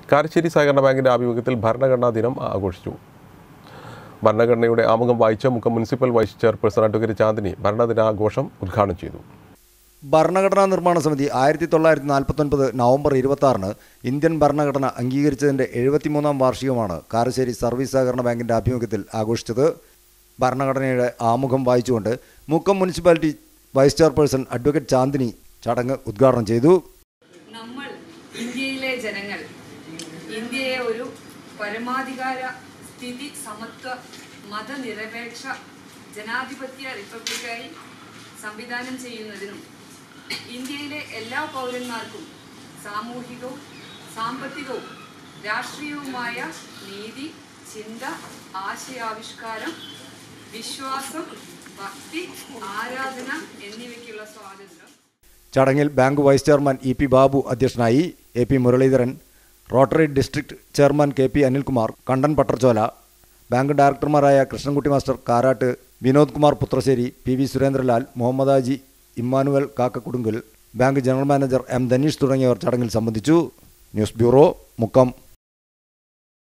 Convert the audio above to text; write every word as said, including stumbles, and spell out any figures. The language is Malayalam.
കാരശ്ശേരി സഹകരണ ബാങ്കിൻ്റെ ആഭിമുഖ്യത്തിൽ ഭരണഘടനാ ദിനം ആഘോഷിച്ചു. ഭരണഘടനയുടെ ആമുഖം വായിച്ച Mukkam municipal vice chairperson advocate Chandini ഭരണദിനാഘോഷം ഉദ്ഘാടനം ചെയ്തു. ഭരണഘടനാ നിർമ്മാണ സമിതി ആയിരത്തി തൊള്ളായിരത്തി നാൽപ്പത്തൊൻപത് നവംബർ ഇരുപത്തി ആറിന് ഇന്ത്യൻ ഭരണഘടന അംഗീകരിച്ചതിൻ്റെ എഴുപത്തിമൂന്നാം വാർഷികമാണ് കാരശ്ശേരി സർവീസ് സഹകരണ ബാങ്കിൻ്റെ ആഭിമുഖ്യത്തിൽ ആഘോഷിച്ചത്. ഭരണഘടനയുടെ ആമുഖം വായിച്ചുകൊണ്ട് Mukkam municipality vice chairperson advocate Chandini ചടങ്ങ് ഉദ്ഘാടനം ചെയ്തു. നമ്മൾ ഇന്ത്യയിലെ ജനങ്ങൾ ഇന്ത്യയെ ഒരു പരമാധികാര സ്ഥിതി സമത്വ മതനിരപേക്ഷ ജനാധിപത്യ റിപ്പബ്ലിക്കായി സംവിധാനം ചെയ്യുന്നതിനും ഇന്ത്യയിലെ എല്ലാ പൗരന്മാർക്കും സാമൂഹികവും സാമ്പത്തികവും രാഷ്ട്രീയവുമായ നീതി, ചിന്ത, ആശയാവിഷ്കാരം, വിശ്വാസം, ഭക്തി, ആരാധന എന്നിവയ്ക്കുള്ള സ്വാതന്ത്ര്യം. ചടങ്ങിൽ bank vice chairman E P Babu അധ്യക്ഷനായി. A P Muraleedharan, Rotary district chairman K P Anilkumar, Kandan Pattarchola, bank ഡയറക്ടർമാരായ Krishnankutty master Karat, Vinod Kumar Puthrassery, P V Surendralal, Muhammadaji, Emmanuel Kakkakudungal, bank general manager M Dhaneesh തുടങ്ങിയവർ ചടങ്ങിൽ സംബന്ധിച്ചു. News bureau, Mukkam.